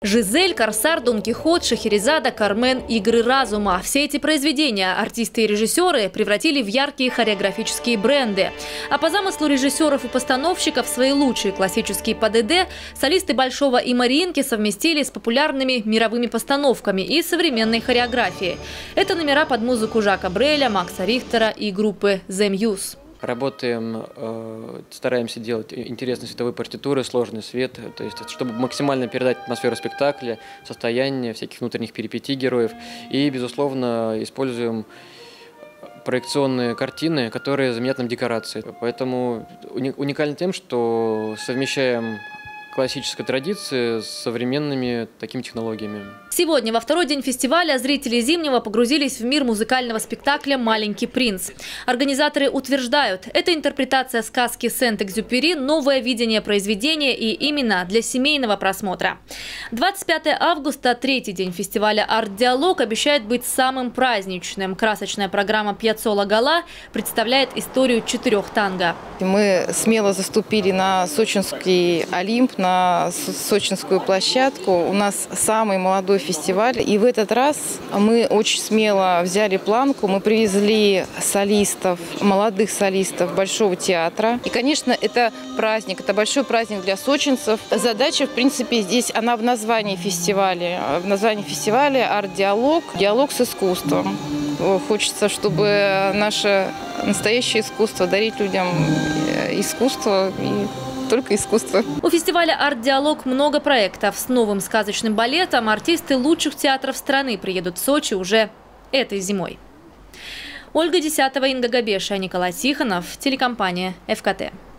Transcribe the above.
Жизель, Корсар, Дон Кихот, Шахерезада, Кармен, Игры разума. Все эти произведения артисты и режиссеры превратили в яркие хореографические бренды. А по замыслу режиссеров и постановщиков свои лучшие классические ПДД солисты Большого и Мариинки совместили с популярными мировыми постановками и современной хореографией. Это номера под музыку Жака Бреля, Макса Рихтера и группы The Muse. Работаем, стараемся делать интересные световые партитуры, сложный свет, то есть, чтобы максимально передать атмосферу спектакля, состояние всяких внутренних перипетий героев. И, безусловно, используем проекционные картины, которые заменяют нам декорации. Поэтому уникально тем, что совмещаем классической традиции с современными такими технологиями. Сегодня, во второй день фестиваля, зрители Зимнего погрузились в мир музыкального спектакля «Маленький принц». Организаторы утверждают, это интерпретация сказки Сент-Экзюпери, новое видение произведения и именно для семейного просмотра. 25 августа, третий день фестиваля «Арт-диалог», обещает быть самым праздничным. Красочная программа «Пьяццола Гала» представляет историю 4 танго. Мы смело заступили на Сочинский Олимп, на сочинскую площадку. У нас самый молодой фестиваль. И в этот раз мы очень смело взяли планку. Мы привезли солистов, молодых солистов Большого театра. И, конечно, это праздник, это большой праздник для сочинцев. Задача, в принципе, здесь, она в названии фестиваля. В названии фестиваля «Арт-диалог», диалог с искусством. Хочется, чтобы наше настоящее искусство, дарить людям искусство и только искусство. У фестиваля «Арт-диалог» много проектов. С новым сказочным балетом артисты лучших театров страны приедут в Сочи уже этой зимой. Ольга Десятова, Инга Габеша, Николай Тихонов, телекомпания ФКТ.